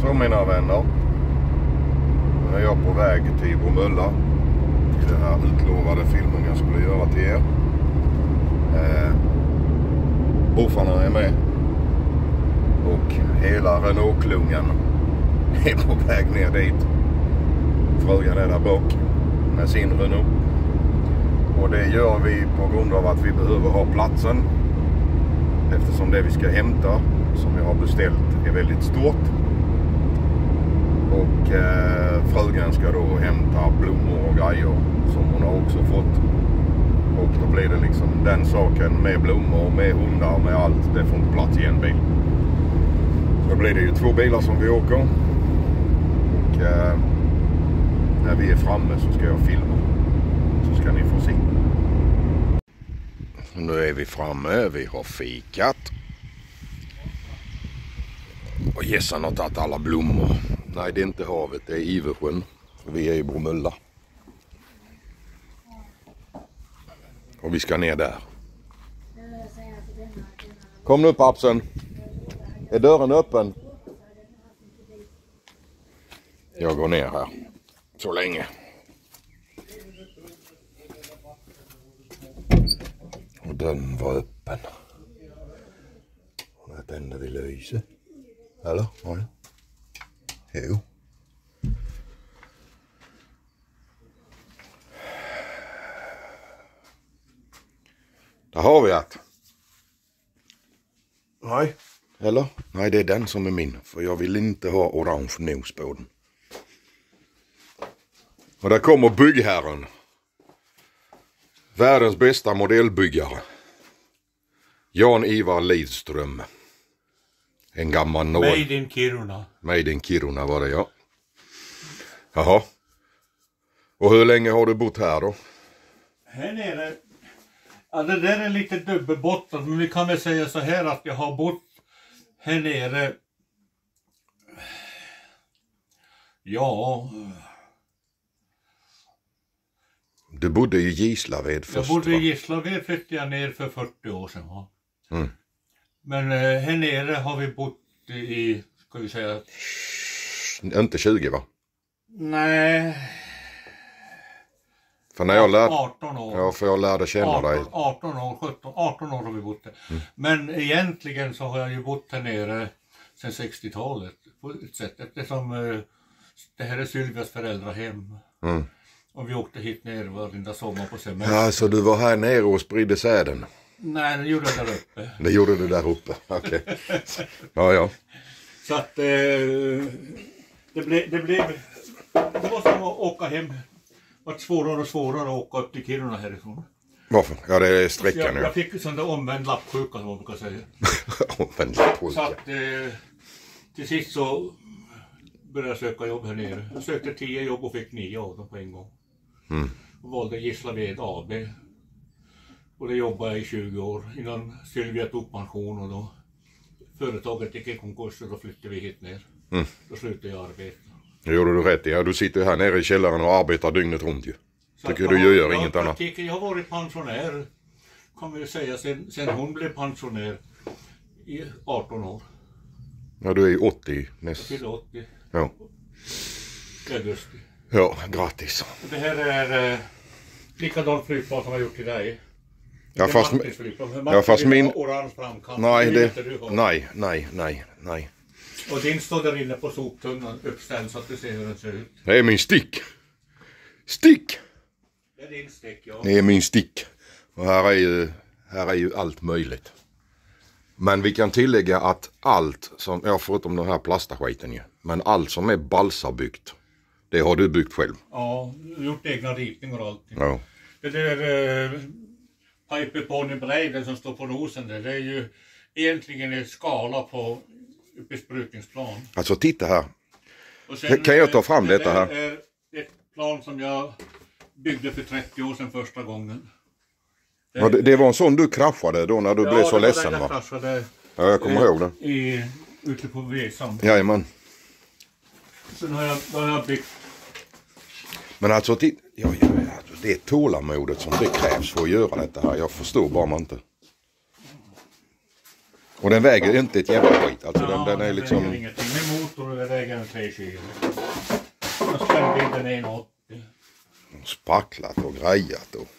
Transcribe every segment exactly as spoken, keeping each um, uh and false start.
Så mina vänner, nu är jag på väg till Bromölla till den här utlovade filmen jag skulle göra till er. Eh, Boffarna är med och hela Renault-klungan är på väg ner dit. Frugan är där bak med sin Renault. Och det gör vi på grund av att vi behöver ha platsen. Eftersom det vi ska hämta, som jag har beställt, är väldigt stort. Och eh, frugan ska då hämta blommor och grejer som hon har också fått. Och då blir det liksom den saken med blommor, med hundar, med allt. Det får inte plats i en bil. Så då blir det ju två bilar som vi åker. Och eh, när vi är framme så ska jag filma. Så ska ni få se. Nu är vi framme, vi har fikat. Och Jessan har tagit alla blommor. Nej, det är inte havet, det är Iversjön. Vi är i Bromölla. Och vi ska ner där. Kom nu pappsen. Är dörren öppen? Jag går ner här. Så länge. Och den var öppen. Och där tände vi lyse. Eller? Ja. Jo. Där har vi att. Nej. Eller? Nej, det är den som är min. För jag vill inte ha orange nos på den. Och där kommer byggherren. Världens bästa modellbyggare. Jan-Ivar Lidström. En gammal nål. Made in Kiruna. Made in Kiruna var det, ja. Jaha. Och hur länge har du bott här då? Här nere. Ja, det där är lite dubbelbottnat. Men vi kan väl säga så här att jag har bott här nere. Ja. Du bodde i Gislaved först, Jag bodde va? i Gislaved, flyttade jag ner för fyrtio år sedan. Va? Mm. Men eh, här nere har vi bott i, ska vi säga... Inte tjugo, va? Nej... För när jag lärde... arton år. Ja, för jag lärde känna arton, dig. arton år, sjutton, arton år har vi bott där. Mm. Men egentligen så har jag ju bott här nere sedan sextiotalet. På ett sätt. Eftersom eh, det här är Sylvias föräldrahem. Mm. Och vi åkte hit ner varenda sommar på semester. Ja, så du var här nere och spridde säden? Nej, det gjorde jag där uppe. Det gjorde du där uppe, okej. Okay. Ja, ja. Så att eh, det blev... Det, blev, det var som att åka hem. Det var svårare och svårare att åka upp till Kiruna härifrån. Varför? Ja, det är sträckan. Jag, ja. jag fick sån där omvänd lappsjuka som man brukar säga. Omvänd lappsjuka. Så att eh, till sist så började jag söka jobb här nere. Jag sökte tio jobb och fick nio av dem på en gång. Mm. Och valde Gislaved A B. Och det jobbade jag i tjugo år innan Sylvia tog pension och då företaget gick i konkurs och då flyttade vi hit ner. Mm. Då slutade jag arbeta. Det gjorde du rätt i. Ja, du sitter här nere i källaren och arbetar dygnet runt ju. Så tycker du ju gör jag, inget annat. Jag har varit pensionär, kan vi ju säga, sen, sen hon blev pensionär i arton år. Ja, du är ju åttio näst. Till åttio. Ja. I augusti. Ja, gratis. Det här är eh, likadant flygplan som jag gjort till dig. Ja, fast, ja, fast min... Orange framkant. Nej, det... nej, nej, nej, nej. Och din står där inne på soptunnan uppställd så att du ser hur den ser ut. Det är min stick. Stick! Det är din stick, ja. Det är min stick. Och här är ju, här är ju allt möjligt. Men vi kan tillägga att allt som, ja förutom den här plastaskiten ju. Men allt som är balsabyggt, det har du byggt själv. Ja, gjort egna ritningar och allting. Ja. Det där eh, Piper-Pony-bräden som står på nosen där, det är ju egentligen en skala på besprutningsplan. Alltså titta här. Och sen, kan jag ta fram det detta här? Det är ett plan som jag byggde för trettio år sedan första gången. Det, ja, det, det var en sån du kraschade då när du ja, blev så det ledsen, var va? kraschade, ja, jag kommer eh, ihåg det. I, ute på Vesan. Jajamän. Sen har jag, har jag byggt. Men alltså, titt, ja, ja, alltså, det är tålamodet som det krävs för att göra detta här. Jag förstår bara man inte. Och den väger inte ett jävla skit. Alltså ja, den, den är den liksom... väger ingenting. Med motor är det väger den tre kilo. Och spännvidden är en åttio. Spacklat och grejat och...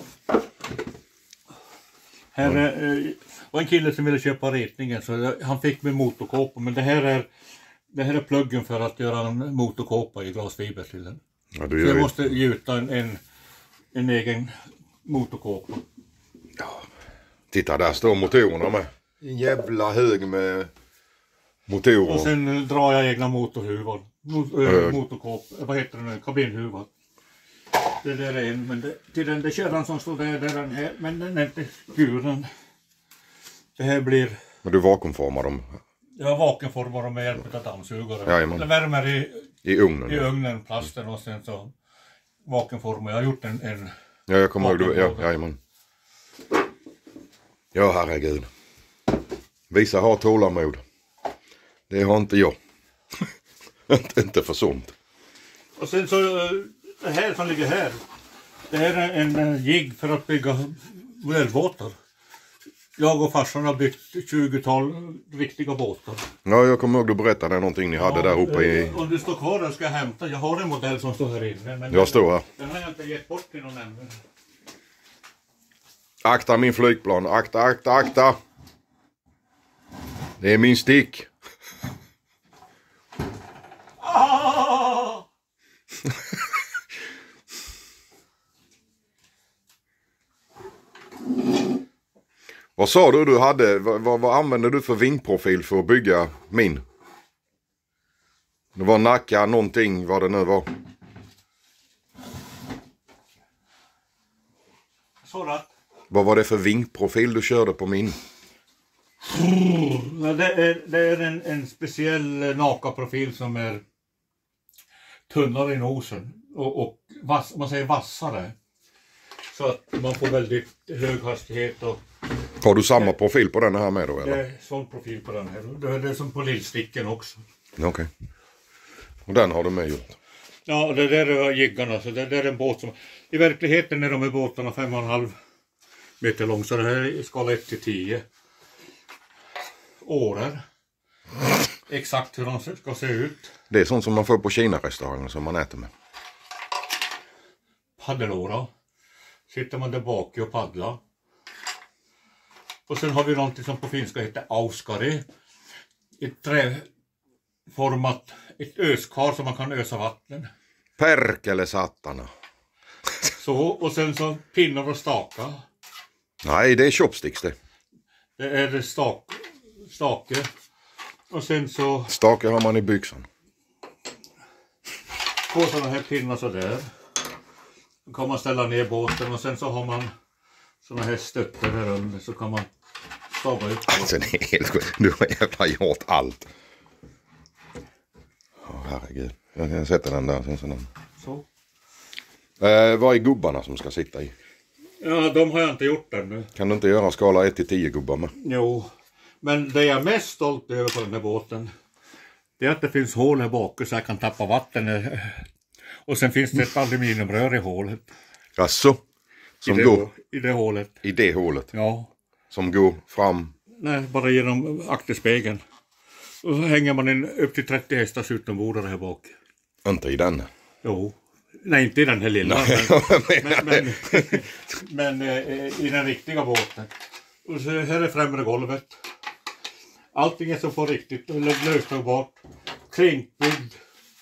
Här är, var en kille som ville köpa ritningen så han fick med motorkåpa, men det här är det här är pluggen för att göra en motorkåpa i glasfiber till den. Ja, så jag måste gjuta en, en, en egen motorkåpa. Ja. Titta, där står motorerna med. En jävla hög med motorer. Och sen drar jag egna motorhuvar. Mot, motorkåpa, vad heter det nu? Kabinhuvar. Det där är en, men det, till den där kärran som står där, där den här, men den är inte skuren. Det här blir... Men du vakuumformar dem? Jag vakuumformar dem med hjälp av dammsugare. Jajamän. Det värmer i, I ugnen? I ugnen, plasten, och sen så vakuumformar. Jag har gjort en... en ja, jag kommer ihåg du. Ja, jajamän. Ja, herregud. Vissa har tålamod. Det har inte jag. inte, inte för sånt. Och sen så... Det här som ligger här. Det här är en, en jigg för att bygga modellbåtar. Jag och farsan har byggt tjugotal riktiga båtar. Ja, jag kommer ihåg du berättade någonting ni ja, hade där uppe i... Om du står kvar där ska jag hämta. Jag har en modell som står här inne. Men jag står här. Den har jag inte gett bort till någon ännu. Akta min flygplan. Akta, akta, akta. Det är min stick. Ah! Vad sa du du hade? Vad, vad, vad använde du för vingprofil för att bygga min? Det var nacka, någonting, vad det nu var. Sådant. Vad var det för vingprofil du körde på min? Mm, det är, det är en, en speciell nakaprofil som är tunnare i nosen och, och vass, man säger vassare. Så att man får väldigt hög hastighet. Och har du samma profil på den här med då? Eller? Det är sån profil på den här. Det är det som på lillsticken också. Okej. Okay. Och den har du med gjort? Ja, det där är jiggarna. Så det där är en båt som... I verkligheten är de här båtarna fem och en halv meter lång. Så det här är skala ett till tio. Årer. Exakt hur de ska se ut. Det är sånt som man får på Kina-restaurangen som man äter med. Paddelåra. Sitter man där bak och paddlar. Och sen har vi någonting som på finska heter auskari. Ett träformat, ett öskar som man kan ösa vatten. Perkele satana. Så, och sen så pinnar och staka. Nej, det är chopsticks det. Det är stak, stake. Och sen så... Stake har man i byxan. Två sådana här pinnar så där. Då kan man ställa ner båten och sen så har man sådana här stötter här under så kan man stava ut. Alltså det är helt sjukt. Du har jävla gjort allt. Åh oh, herregud. Jag kan sätta den där. Sen den. Så. Eh, vad är gubbarna som ska sitta i? Ja, de har jag inte gjort ännu. Kan du inte göra skala ett till tio gubbar med? Jo, men det jag är mest stolt över på den här båten, det är att det finns hål här bak så jag kan tappa vatten. Och sen finns det ett aluminiumrör i hålet. Alltså, som I det, går i det hålet. I det hålet? Ja. Som går fram? Nej, bara genom akterspegeln. Och så hänger man en upp till trettio hästars utombordare här bak. Inte i den? Jo. Nej, inte i den här lilla. Nej, men men, men, men eh, i den riktiga båten. Och så här är främre golvet. Allting är så på riktigt. Löstagbart. Klinkbyggd.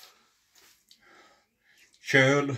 Köl.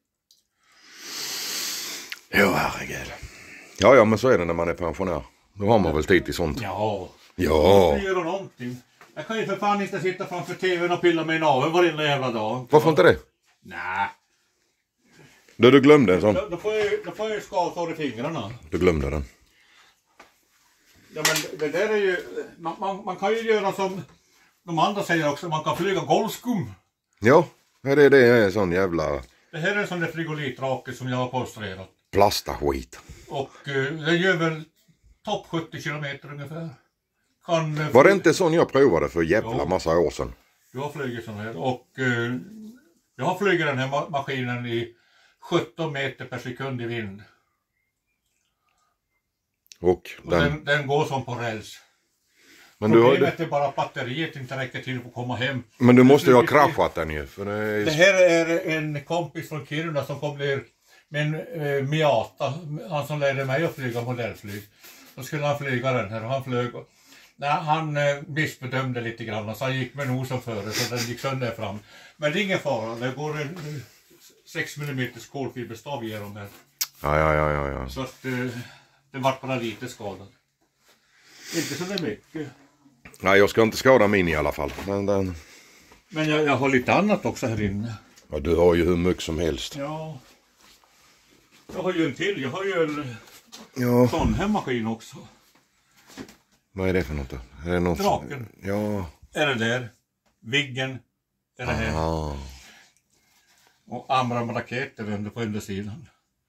Jo, herregud. Ja, ja, men så är det när man är pensionär. Då har man väl tid till sånt. Ja. Ja. Jag göra någonting. Jag kan ju för fan inte sitta framför tvn och pilla mig i naveln varenda jävla dag. Varför inte det? Nej. Då du glömde en sån. Då, då får jag ju, då får jag ju skavsår i fingrarna. Du glömde den. Ja, men det där är ju... Man, man, man kan ju göra som de andra säger också. Man kan flyga golvskum. Ja, det är det är en sån jävla... Det här är en sån där frigolitrake som jag har konstruerat. Plastaskit. Och uh, den gör väl topp sjuttio kilometer ungefär. Kan, uh, Var det inte sån jag provade för jävla jo. massa år sedan? Jag har flugit sån här. Och uh, jag har flugit den här ma maskinen i sjutton meter per sekund i vind. Och Och den... den, den går som på räls. Men du har, Problemet är bara att batteriet inte räcker till för att komma hem. men du måste ju ha kraschat den ju. För det, är... det här är en kompis från Kiruna som kom ner med en eh, Miata. Han som lärde mig att flyga modellflyg. Då skulle han flyga den här och han flög. Och, nej, han eh, missbedömde lite grann så han gick med nosen före så den gick sönder fram. Men det är ingen fara. Det går en eh, sex millimeter kolfiberstav igenom här. Ja, ja, ja, ja, ja. Så att eh, den var bara lite skadad. Inte så det mycket. Nej, jag ska inte skada min i alla fall. Men, den... Men jag, jag har lite annat också här inne. Ja, du har ju hur mycket som helst. Ja. Jag har ju en till. Jag har ju en Ja. sån här maskin också. Vad är det för något då? Är det något... Draken. Ja. Är det där? Viggen. Är det här? Ah. Och Amram-raketer under på undersidan.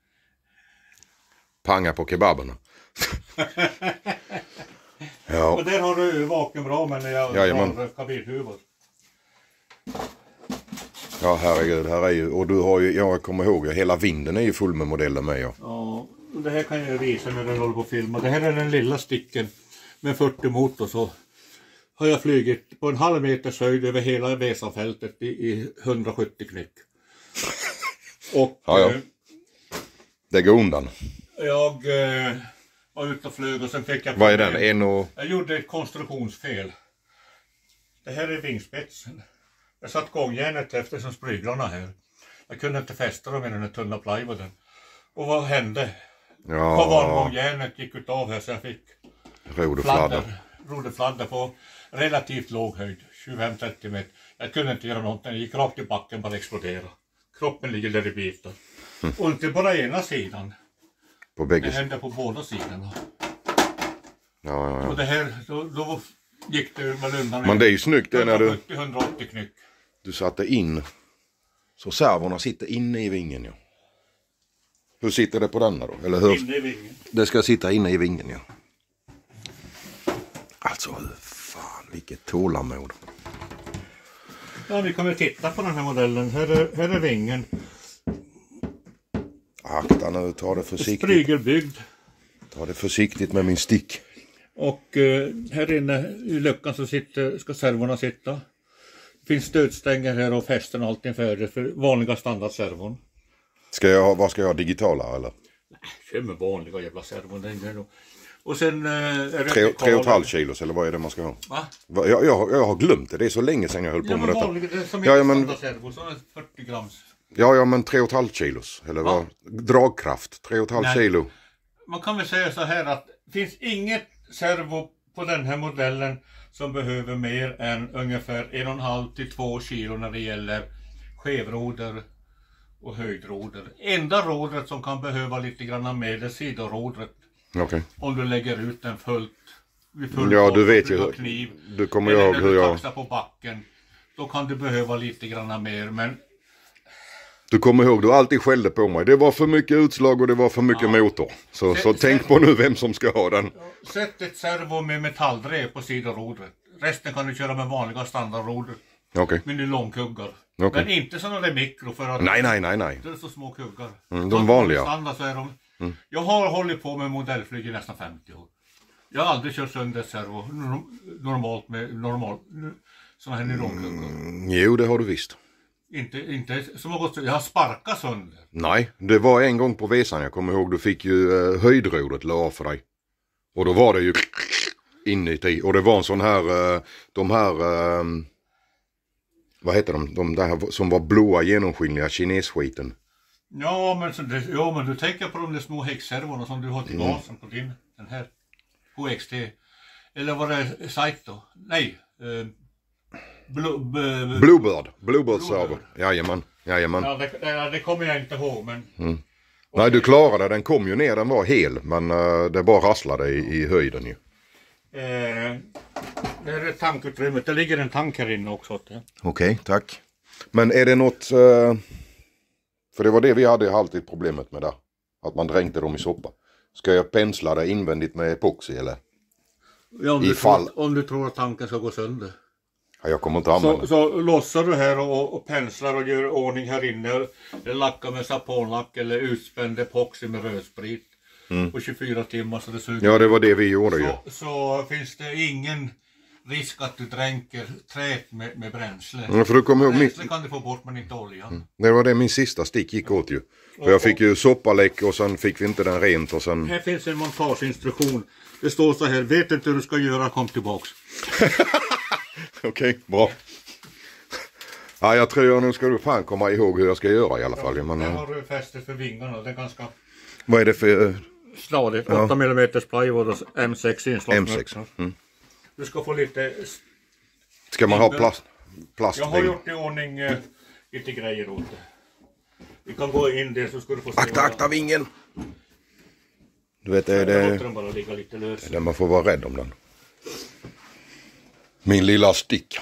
Panga på kebaberna. Ja. Och där har du vakuumramen när jag Jajamän. har kabinhuvud. Ja, herregud, här är ju, och du har ju, jag kommer ihåg, hela vinden är ju full med modeller med, ja. Ja, och det här kan jag visa när den håller på att filma. Det här är den lilla sticken med fyrtio motor så har jag flugit på en halv meters höjd över hela Vesanfältet i, i hundrasjuttio knyck. Och Ja, ja. Eh, Det går undan. jag eh, var ute och flög och sen fick jag... Vad är den? En och... Jag gjorde ett konstruktionsfel. Det här är vingspetsen. Jag satt gångjärnet efter som spryglarna här. Jag kunde inte fästa dem i den här tunna plywooden. Och vad hände? Ja. Kavalgångjärnet gick ut av här så jag fick Roderfladder. fladder, roderfladder på relativt låg höjd. tjugofem till trettio meter. Jag kunde inte göra någonting. Jag gick rakt i backen bara explodera. Kroppen ligger där i bitar. Mm. Och inte bara ena sidan. På Det bägge. hände på båda sidorna. Ja, ja, Och ja. det här, då, då gick det väl undan. Men det är ju snyggt det när du, hundrasjuttio till hundraåttio knyck. du satte in. Så servorna sitter inne i vingen, ja. Hur sitter det på denna då? Eller hur? Inne i vingen. Det ska sitta inne i vingen, ja. Alltså, hur fan, vilket tålamod. Ja, vi kan väl titta på den här modellen. Här är, här är vingen. Akta nu, ta det försiktigt. Sprygelbyggd. Ta det försiktigt med min stick. Och eh, här inne i luckan så sitter, ska servorna sitta. Det finns stödstänger här och fästen och allting för, för vanliga standardservon. Ska jag ha, vad ska jag ha, digitala eller? Kör med vanliga jävla servon. Det är nog. Och sen eh, är det... Tre, tre och ett halvt kilos eller vad är det man ska ha? Va? Va, jag, jag, jag har glömt det, det är så länge sedan jag höll på Ja, med men detta. vanliga, det är som Ja, ja, en men- standardservo, så är det fyrtio grams. Ja, ja, men tre och ett halvt kilos. Eller Va? vad? Dragkraft, tre och ett halvt Nej. kilo. Man kan väl säga så här att det finns inget servo på den här modellen som behöver mer än ungefär en och en halv till två kilo när det gäller skevroder och höjdroder. Enda rodret som kan behöva lite grann mer är sidorodret. Okej. Om du lägger ut den fullt. vid full Ja, fart du och vet flyger ju. kniv. Du kommer Eller ihåg när hur du jag... taxar på backen. Då kan du behöva lite grann mer. Men Du kommer ihåg, du alltid skällde på mig. Det var för mycket utslag och det var för mycket Ja. motor. Så, Se- så se- tänk på nu vem som ska ha den. sätt ett servo med metalldrev på sidorodret. Resten kan du köra med vanliga standardroder. Okej. Med nylongkuggar. Okej. Men inte sådana där mikro för att Nej, nej, nej, nej. det är så små kuggar. Mm, de Så att vanliga. standard så är de... Jag har hållit på med modellflyg i nästan femtio år. Jag har aldrig kört sönder ett servo norm- normalt med normal sådana här nylongkuggar. Mm, jo, det har du visst. Inte, inte som har gått, jag har sparkat sönder. Nej, det var en gång på Vesan. Jag kommer ihåg, du fick ju uh, höjdrodet la av för dig. Och då var det ju inuti. Och det var en sån här, uh, de här, uh, vad heter de? De där som var blåa genomskinliga kinesskiten. Ja men, så det, ja, men du tänker på de där små häckservorna som du har till gasen på din, den här H X T. Eller var det Saito? Nej. Eh, Blue, b- Bluebird. Bluebird servo. Bluebird. Jajamän. Jajamän. ja, det, det, det kommer jag inte ihåg men... Nej, du klarade den. kom ju ner, den var hel. Men uh, det bara rasslade i, i höjden ju. Eh, det här är tankutrymmet. Det ligger en tank här inne också. Ja. Okej, tack. Men är det något... Uh, för det var det vi hade alltid problemet med där. Att man dränkte dem i soppa. Ska jag pensla det invändigt med epoxy eller? Ja, om, du Ifall- tror, om du tror att tanken ska gå sönder. Ja, jag kommer inte använda Så, så lossar du här och, och penslar och gör ordning här inne. Eller lackar med saponlack eller utspänd epoxy med rödsprit. På tjugofyra timmar så det suger. Ja, det var det vi gjorde ju. så, så finns det ingen risk att du dränker träet med, med bränsle. Ja, för du kommer ihåg Bränsle min... kan du få bort men inte olja. Mm. Det var det min sista stick gick åt ju. För jag fick ju soppaläck och sen fick vi inte den rent och sen... Här finns en montageinstruktion. Det står så här, vet inte hur du ska göra, kom tillbaks. Okej, okay, bra. Ja, jag tror nu ska du fan komma ihåg hur jag ska göra i alla fall. Ja, men, här har du fästet för vingarna, det är ganska... Vad är det för... Stadigt, Ja. åtta millimeter plywood och M sex inslag. M sex. Mm. Du ska få lite... Ska man ha plast? plast Jag har gjort i ordning uh, lite grejer åt det. Vi kan gå in där så ska du få se. Akta, akta vingen! Du vet, är Jag låter det... den bara ligga lite lös. Där man får vara rädd om den. Min lilla stick.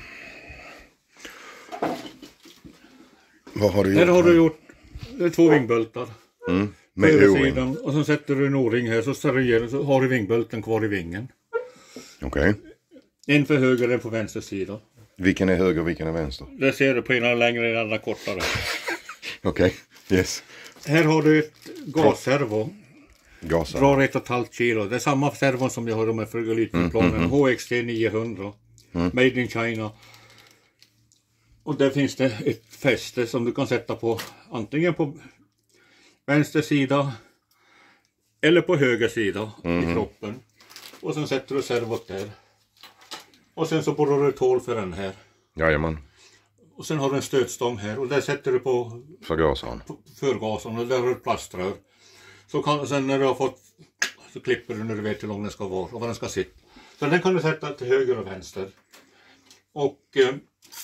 Vad har du gjort? Här har du gjort det är två vingbultar. Mm. Med Med o-ring. och sen sätter du en o-ring här så, seriöst, så har du vingbulten kvar i vingen. Okej. Okay. En för höger, en på vänster sida. Vilken är höger och vilken är vänster? Det ser du på ena längre, den andra kortare. Okej, okay. Yes. Här har du ett gasservo. Gasar. Drar ett och ett halvt kilo. Det är samma servon som jag har de här frigolitplanen. Mm, mm, mm. H X T niohundra. Mm. Made in China. Och där finns det ett fäste som du kan sätta på antingen på vänster sida eller på höger sida mm. i kroppen. Och sen sätter du servot där. Och sen så borrar du ett hål för den här. Jajamän. Och sen har du en stötstång här och där sätter du på förgasaren. Förgasaren och där har du ett plaströr. Så kan, sen när du har fått så klipper du när du vet hur lång den ska vara och var den ska sitta. Så den kan du sätta till höger och vänster. Och eh,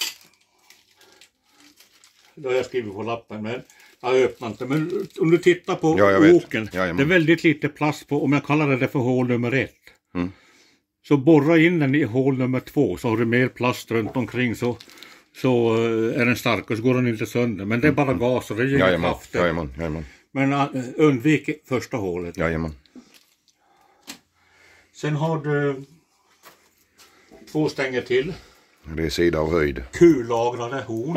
då har jag skrivit på lappen men jag har öppnat det. Men om du tittar på ja, oken, det är väldigt lite plast på, om jag kallar det för hål nummer ett. Mm. Så borra in den i hål nummer två så har du mer plast runt omkring så, så är den stark och så går den inte sönder. Men det är bara gas och det ger jajamän, kraft. jajamän, jajamän. Men uh, undvik första hålet. Jajamän. Sen har du två stänger till. Det är sida och höjd. Kullagrade horn.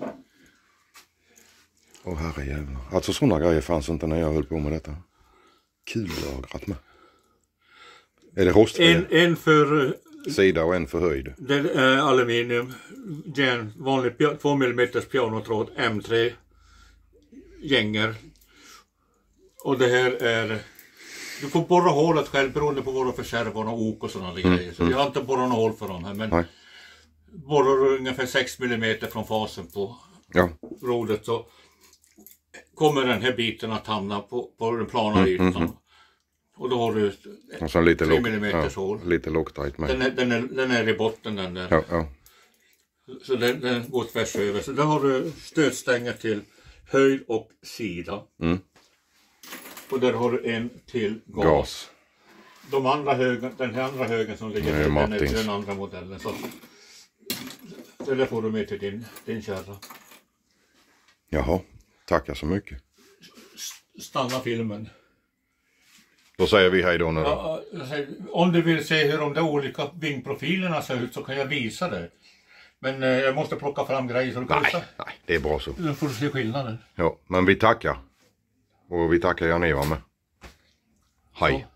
Åh oh, herrejävlar. Alltså sådana grejer fanns inte när jag höll på med detta. Kullagrat med. Är det rostfria? En, en för sida och en för höjd. Det är aluminium. En vanlig två millimeter pianotråd M tre. Gänger. Och det här är... Du får borra hålet själv beroende på vad du för servon och ok och sådana mm, grejer. Så mm. jag har inte borrat något hål för dem här. Men Nej. borrar du ungefär sex millimeter från fasen på ja. rodet så kommer den här biten att hamna på, på den plana mm, ytan. Mm, mm. Och då har du och så lite tre millimeters ja, hål. Lite loctite med. Den är, den, är, den är i botten den där. Ja, ja. Så den, den går tvärs över. Så där har du stötstänger till höjd och sida. Mm. Och där har du en till gas. gas. De andra högen, den här andra högen som ligger där, den är till den andra modellen. Så, så där får du med till din, din kärra. Jaha, tackar så mycket. Stanna filmen. Då säger vi hej då nu då. Ja, om du vill se hur de där olika vingprofilerna ser ut så kan jag visa det. Men eh, jag måste plocka fram grejer så du kan nej, visa. Nej, det är bra så. Du får se skillnaden. Ja, men vi tackar. Och vi tackar Jan-Eva med. Hej. Så.